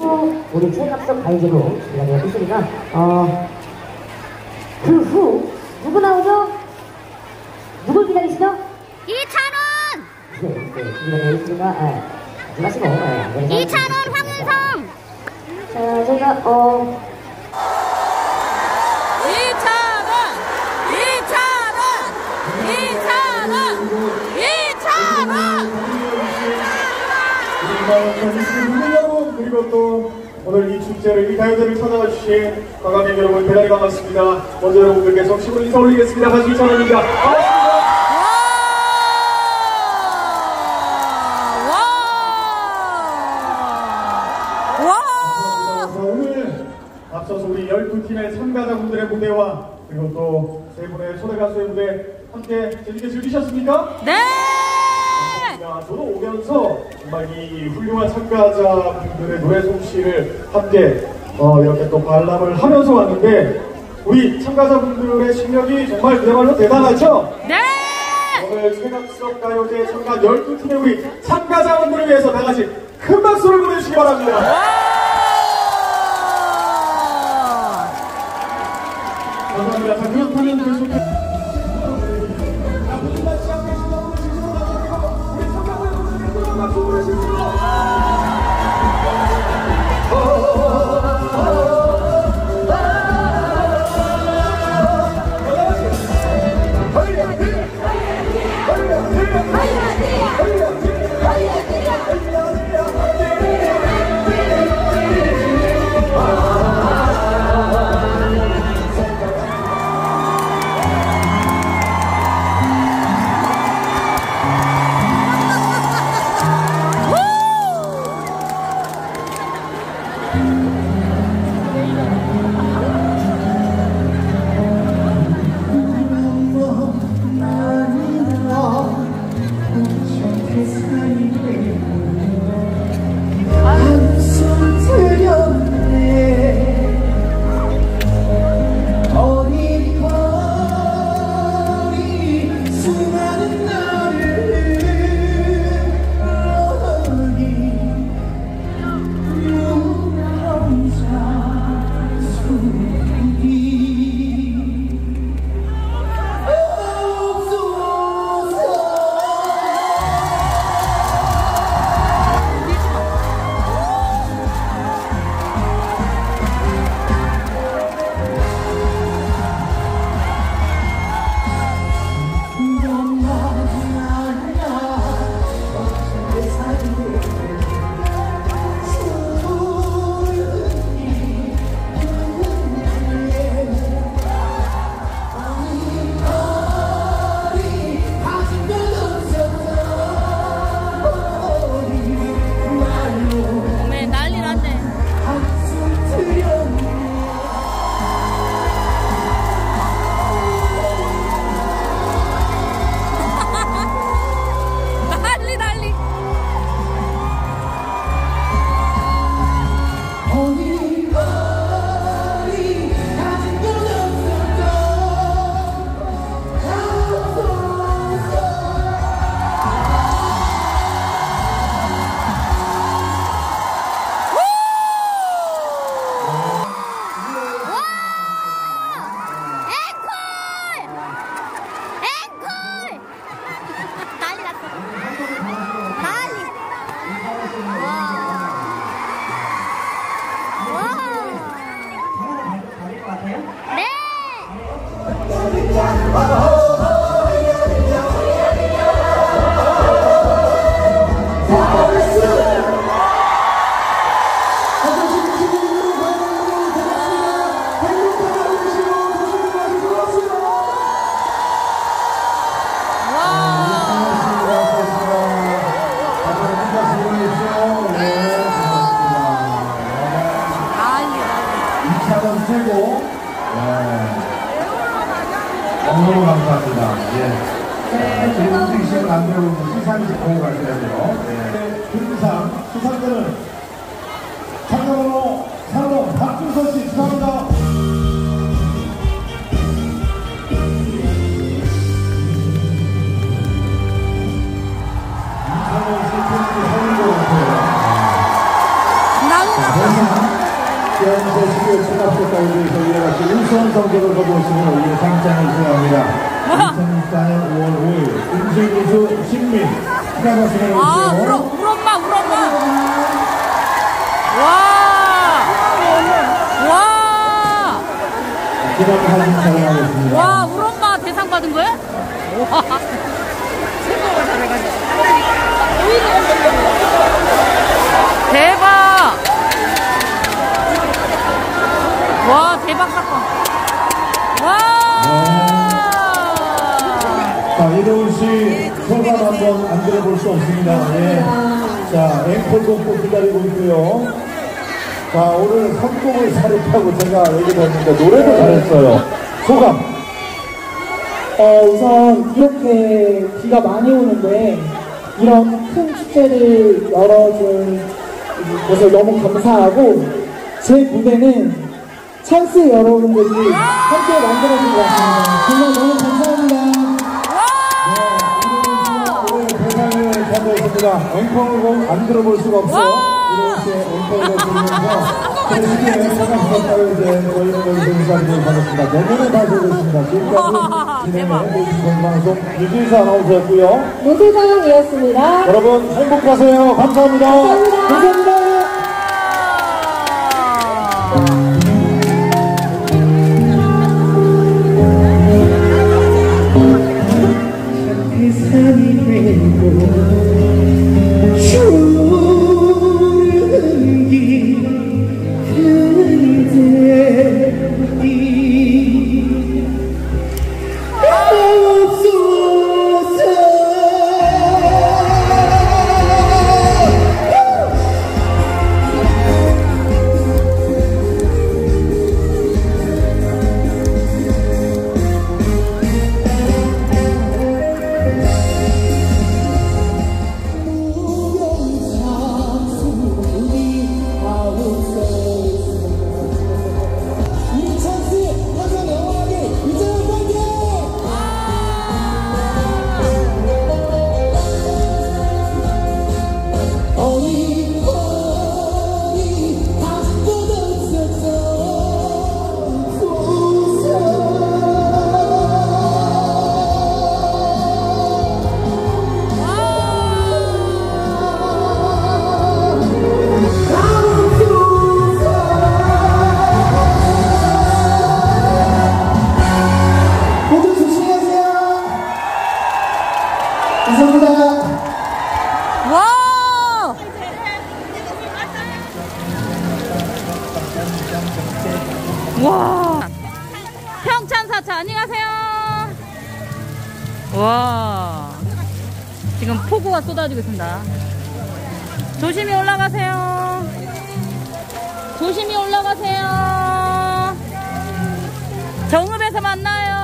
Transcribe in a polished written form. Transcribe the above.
그리고 우리 최갑석 가요제로 준비가 되어 있습니다. 그 후 누구 나오죠? 누굴 기다리시죠? 이찬원! 네, 준비가 되어 있습니다. 하지 마시고. 이찬원, 황은성! 자, 저희가 여러분, 그리고 또 오늘 이 축제를, 이 가요제를 찾아와 주신 관광객 여러분 대단히 반갑습니다. 먼저 여러분들께 정식으로 인사 올리겠습니다. 가수 이찬원입니다. 오늘 앞서서 우리 12팀의 참가자분들의 무대와 그리고 또 세 분의 초대 가수의 무대 함께 재밌게 즐기셨습니까? 네! 저도 오면서 정말 이 훌륭한 참가자분들의 노래 솜씨를 함께 이렇게 또 관람을 하면서 왔는데 우리 참가자분들의 실력이 정말 그야말로 대단하죠? 네! 오늘 최갑석 가요제 참가 12팀의 우리 참가자분들을 위해서 다 같이 큰 박수를 보내주시기 바랍니다. 감사합니다. 자, 그렇다면 계속해서 너무 감사합니다. 예. 지금 움직이시면 안 되고 시상식 보고 가셔야죠. 금상 수상자는 참가번호 3호 박준서 씨 축하합니다. 이찬원 씨 팬들이 서는 것 같아요. 어워드에서 이와 같이 우수한 성적을 거두었으며 우리의 상장을 수여합니다. 2024년 5월 5일 음식우수 신민 축하받습니다. 아, 우리 엄마. 와. 기념사진 촬영하겠습니다. 와, 우리 엄마 대상 받은 거야? 와. 대박. 와, 대박 사건. 와. 자, 이동훈 씨 소감 한번 안 들어볼 수 없습니다. 예. 자, 앵콜곡 또 기다리고 있고요. 자, 오늘 선곡을 잘했다고 제가 얘기를 했는데 노래도 잘했어요. 소감. 우선 이렇게 비가 많이 오는데 이런 큰 축제를 열어준 것을 너무 감사하고 제 무대는 찬스 여러분들이 함께 만들어준 것 같습니다. 정말 너무 감사합니다. 오늘 대상을 가져있습니다. 앵콜곡 안 들어볼 수가 없어. 이렇게 앵콜곡 들으면서 대신에 소감 부탁을 이제 저희는 여기서 인사드리도록 하겠습니다. 내년에 다시 오겠습니다. 지금까지 진행의 공방송 유진수 아나운서였고요. 노세상이었습니다. 여러분 행복하세요. 감사합니다. 감사합니다. 산이 되고 추는 길들이 없어서 와! 와! 평창사차 안녕하세요. 와! 지금 폭우가 쏟아지고 있습니다. 조심히 올라가세요. 조심히 올라가세요. 정읍에서 만나요.